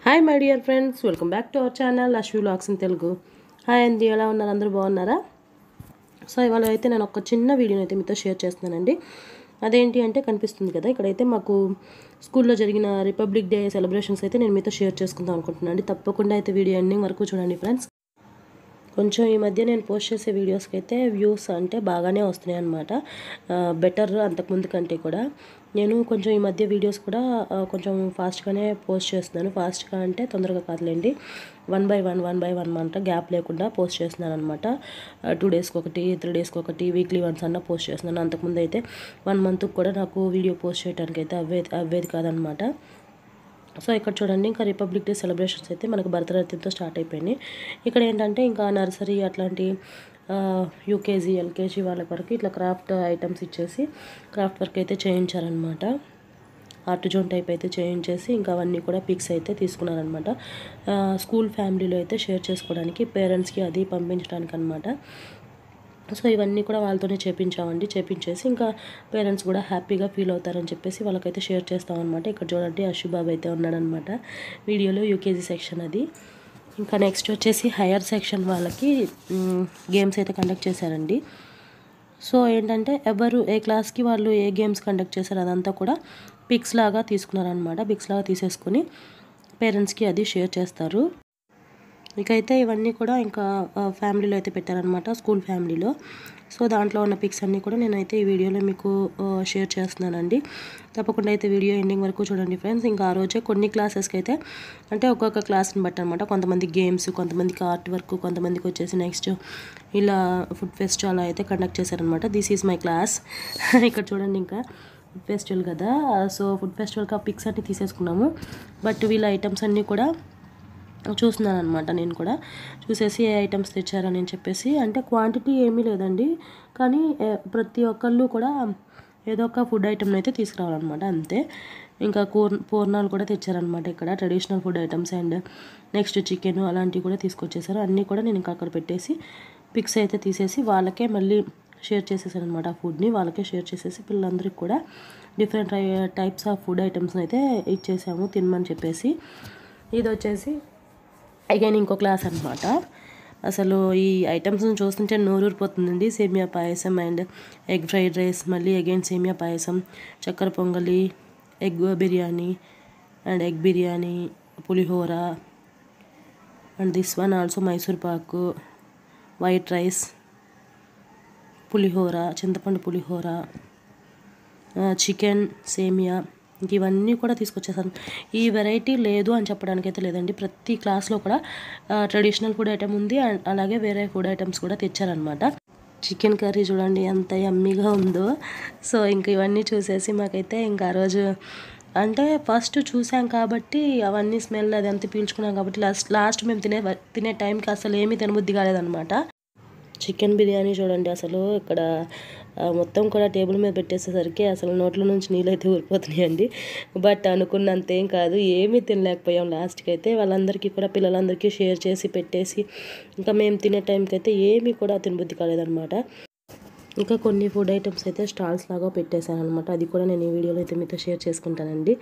Hi my dear friends, welcome back to our channel Ashwi vlogs in Telugu. Hi అండి, ఎలా ఉన్నారు? అందరూ బాగున్నారా? సో ఇవాళ అయితే నేను ఒక చిన్న వీడియోని అయితే మీతో షేర్ చేస్తున్నానండి. అదేంటి అంటే కనిపిస్తుంది కదా, ఇక్కడైతే మాకు స్కూల్లో జరిగిన రిపబ్లిక్ డే సెలబ్రేషన్స్ అయితే నేను మీతో షేర్ చేసుకుందాం అనుకుంటున్నాను అండి. తప్పకుండా అయితే వీడియో ఎండింగ్ వరకు చూడండి ఫ్రెండ్స్. కొంచెం ఈ మధ్య నేను పోస్ట్ చేసే వీడియోస్కి అయితే వ్యూస్ అంటే బాగానే వస్తున్నాయి అన్నమాట. బెటర్ అంతకుముందు కంటే కూడా. నేను కొంచెం ఈ మధ్య వీడియోస్ కూడా కొంచెం ఫాస్ట్గానే పోస్ట్ చేస్తున్నాను. ఫాస్ట్గా అంటే తొందరగా కాదులేండి, 1 by 1 అంట గ్యాప్ లేకుండా పోస్ట్ చేస్తున్నాను అనమాట. 2 డేస్కి ఒకటి, 3 డేస్కి ఒకటి, వీక్లీ వన్స్ అన్న పోస్ట్ చేస్తున్నాను. అంతకుముందు అయితే 1 మంత్కి కూడా నాకు వీడియో పోస్ట్ చేయడానికి అయితే అవ్వేది కాదనమాట. సో ఇక్కడ చూడండి, ఇంకా రిపబ్లిక్ డే సెలబ్రేషన్స్ అయితే మనకు భరతనాట్యంతో స్టార్ట్ అయిపోయినాయి. ఇక్కడ ఏంటంటే ఇంకా నర్సరీ అట్లాంటి యూకేజీ ఎల్కేజీ వాళ్ళ వరకు ఇట్లా క్రాఫ్ట్ ఐటమ్స్ ఇచ్చేసి క్రాఫ్ట్ వర్క్ అయితే చేయించారనమాట. ఆర్ట్ జోన్ టైప్ అయితే చేయించేసి ఇంకా అవన్నీ కూడా పిక్స్ అయితే తీసుకున్నారనమాట. స్కూల్ ఫ్యామిలీలో అయితే షేర్ చేసుకోవడానికి, పేరెంట్స్కి అది పంపించడానికి అనమాట. సో ఇవన్నీ కూడా వాళ్ళతోనే చేపించేసి ఇంకా పేరెంట్స్ కూడా హ్యాపీగా ఫీల్ అవుతారని చెప్పేసి వాళ్ళకైతే షేర్ చేస్తామన్నమాట. ఇక్కడ చూడండి, అశ్వి బాబు అయితే ఉన్నాడనమాట వీడియోలో, యూకేజీ సెక్షన్ అది. ఇంకా నెక్స్ట్ వచ్చేసి హైయర్ సెక్షన్ వాళ్ళకి గేమ్స్ అయితే కండక్ట్ చేశారండి. సో ఏంటంటే ఎవరు ఏ క్లాస్కి వాళ్ళు ఏ గేమ్స్ కండక్ట్ చేశారు అదంతా కూడా పిక్స్ లాగా తీసుకున్నారనమాట. పిక్స్ లాగా తీసేసుకొని పేరెంట్స్కి అది షేర్ చేస్తారు. ఇకైతే ఇవన్నీ కూడా ఇంకా ఫ్యామిలీలో అయితే పెట్టారనమాట, స్కూల్ ఫ్యామిలీలో. సో దాంట్లో ఉన్న పిక్స్ అన్నీ కూడా నేనైతే ఈ వీడియోలో మీకు షేర్ చేస్తున్నానండి. తప్పకుండా అయితే వీడియో ఎండింగ్ వరకు చూడండి ఫ్రెండ్స్. ఇంకా ఆ రోజే కొన్ని క్లాసెస్కి అయితే అంటే ఒక్కొక్క క్లాస్ని బట్టి అనమాట, కొంతమంది గేమ్స్, కొంతమందికి ఆర్ట్ వర్క్, కొంతమందికి వచ్చేసి నెక్స్ట్ ఇలా ఫుడ్ ఫెస్ట్ అలా అయితే కండక్ట్ చేశారనమాట. This is my class. ఇక్కడ చూడండి, ఇంకా ఫుడ్ ఫెస్టివల్ కదా, సో ఫుడ్ ఫెస్టివల్కి ఆ పిక్స్ అన్నీ తీసేసుకున్నాము. బట్ వీళ్ళ ఐటమ్స్ అన్నీ కూడా చూస్తున్నాను అనమాట. నేను కూడా చూసేసి ఏ ఐటమ్స్ తెచ్చారని చెప్పేసి, అంటే క్వాంటిటీ ఏమీ లేదండి, కానీ ప్రతి ఒక్కళ్ళు కూడా ఏదో ఒక ఫుడ్ ఐటమ్ని అయితే తీసుకురావాలన్నమాట, అంతే. ఇంకా పూర్ణాలు కూడా తెచ్చారనమాట ఇక్కడ, traditional food items and next chicken అలాంటివి కూడా తీసుకొచ్చేసారు. అన్నీ కూడా నేను ఇంకా అక్కడ పెట్టేసి పిక్స్ అయితే తీసేసి వాళ్ళకే మళ్ళీ షేర్ చేసేసాను అనమాట. ఆ ఫుడ్ని వాళ్ళకే షేర్ చేసేసి పిల్లలందరికీ కూడా డిఫరెంట్ టైప్స్ ఆఫ్ ఫుడ్ ఐటమ్స్ని అయితే ఇచ్చేసాము తినమని చెప్పేసి. ఇది వచ్చేసి అగైన్ ఇంకో క్లాస్ అనమాట. అసలు ఈ ఐటమ్స్ని చూస్తుంటే నోరూరిపోతుందండి. Semiya payasam and egg fried rice, మళ్ళీ అగైన్ సేమియా పాయసం, చక్కెర pongali, egg biryani and egg biryani, pulihora and this one also Mysore pak, white rice, pulihora, చింతపండు పులిహోర, చికెన్, సేమియా, ఇంక ఇవన్నీ కూడా తీసుకొచ్చేసాను. ఈ వెరైటీ లేదు అని చెప్పడానికి అయితే లేదండి, ప్రతి క్లాస్లో కూడా ట్రెడిషనల్ ఫుడ్ ఐటమ్ ఉంది అండ్ అలాగే వేరే ఫుడ్ ఐటమ్స్ కూడా తెచ్చారనమాట. చికెన్ కర్రీ చూడండి ఎంత యమ్మీగా ఉందో. సో ఇంక ఇవన్నీ చూసేసి మాకైతే ఇంకా ఆ రోజు అంటే ఫస్ట్ చూసాం కాబట్టి అవన్నీ స్మెల్ అదంతా పీల్చుకున్నాం కాబట్టి లాస్ట్ మేము తినే టైంకి అసలు ఏమీ తినబుద్ధి కాలేదనమాట. చికెన్ బిర్యానీ చూడండి, అసలు ఇక్కడ మొత్తం కూడా టేబుల్ మీద పెట్టేసేసరికి అసలు నోట్లో నుంచి నీళ్ళు అయితే ఊరిపోతున్నాయండి. బట్ అనుకున్నంత ఏం కాదు, ఏమీ తినలేకపోయాం లాస్ట్కి అయితే. వాళ్ళందరికీ కూడా పిల్లలందరికీ షేర్ చేసి పెట్టేసి ఇంకా మేము తినే టైంకి అయితే ఏమీ కూడా తినబుద్ధి కాలేదనమాట. ఇంకా కొన్ని ఫుడ్ ఐటమ్స్ అయితే స్టాల్స్ లాగా పెట్టేశాను అనమాట, అది కూడా నేను ఈ వీడియోలో అయితే మీతో షేర్ చేసుకుంటానండి.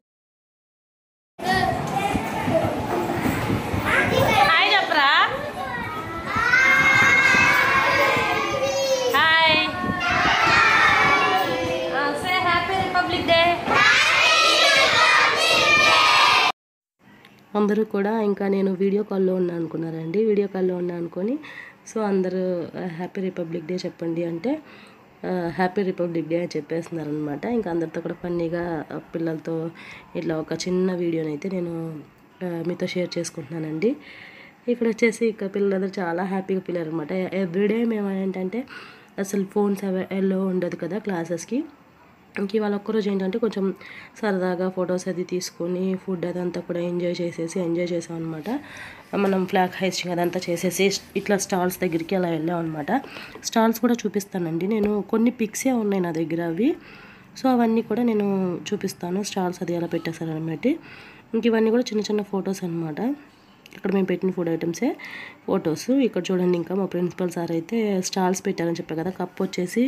అందరూ కూడా ఇంకా నేను వీడియో కాల్లో ఉన్నా అనుకున్నారండి, వీడియో కాల్లో ఉన్నా అనుకొని సో అందరూ హ్యాపీ రిపబ్లిక్ డే చెప్పండి అంటే హ్యాపీ రిపబ్లిక్ డే అని చెప్పేస్తున్నారనమాట. ఇంకా అందరితో కూడా ఫన్నీగా పిల్లలతో ఇట్లా ఒక చిన్న వీడియోని అయితే నేను మీతో షేర్ చేసుకుంటున్నానండి. ఇక్కడ వచ్చేసి ఇక పిల్లలందరూ చాలా హ్యాపీగా ఫీల్ అయ్యారు అనమాట. ఎవ్రీడే మేము ఏంటంటే అసలు ఫోన్స్ ఎల్లో ఉండదు కదా క్లాసెస్కి. ఇంక ఇవాళ ఒక్కరోజు ఏంటంటే కొంచెం సరదాగా ఫొటోస్ అది తీసుకొని ఫుడ్ అదంతా కూడా ఎంజాయ్ చేసాం అనమాట. మనం ఫ్లాగ్ హైస్టింగ్ అదంతా చేసేసి ఇట్లా స్టాల్స్ దగ్గరికి అలా వెళ్ళాం అనమాట. స్టాల్స్ కూడా చూపిస్తానండి నేను, కొన్ని పిక్సే ఉన్నాయి నా దగ్గర అవి. సో అవన్నీ కూడా నేను చూపిస్తాను, స్టాల్స్ అది ఎలా పెట్టేశారు అనమాట. ఇంక ఇవన్నీ కూడా చిన్న చిన్న ఫొటోస్ అనమాట. ఇక్కడ మేము పెట్టిన ఫుడ్ ఐటమ్సే ఫొటోస్. ఇక్కడ చూడండి, ఇంకా మా ప్రిన్సిపల్ సార్ అయితే స్టాల్స్ పెట్టారని చెప్పారు కదా. కప్ వచ్చేసి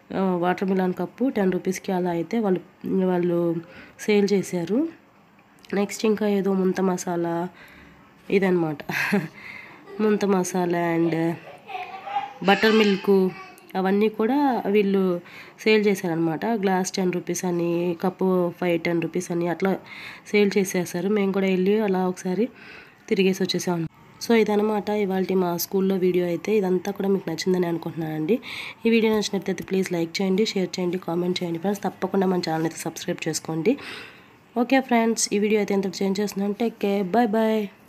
వాటర్ మిలాన్ కప్పు 10 రూపీస్కి అలా అయితే వాళ్ళు సేల్ చేశారు. నెక్స్ట్ ఇంకా ఏదో ముంత మసాలా ఇదనమాట. ముంత మసాలా అండ్ బటర్ మిల్క్ అవన్నీ కూడా వీళ్ళు సేల్ చేశారనమాట. గ్లాస్ 10 రూపీస్ అని, కప్పు 10 రూపీస్ అని అట్లా సేల్ చేసేసారు. మేము కూడా వెళ్ళి అలా ఒకసారి తిరిగేసి వచ్చేసాం. సో ఇదనమాట ఇవాళ మా స్కూల్లో వీడియో అయితే. ఇదంతా కూడా మీకు నచ్చిందని అనుకుంటున్నానండి. ఈ వీడియో నచ్చినట్లయితే ప్లీజ్ లైక్ చేయండి, షేర్ చేయండి, కామెంట్ చేయండి ఫ్రెండ్స్. తప్పకుండా మన ఛానల్ అయితే సబ్స్క్రైబ్ చేసుకోండి. ఓకే ఫ్రెండ్స్, ఈ వీడియో అయితే ఎంత చేంజ్ చేస్తున్నాను. Take care, bye bye.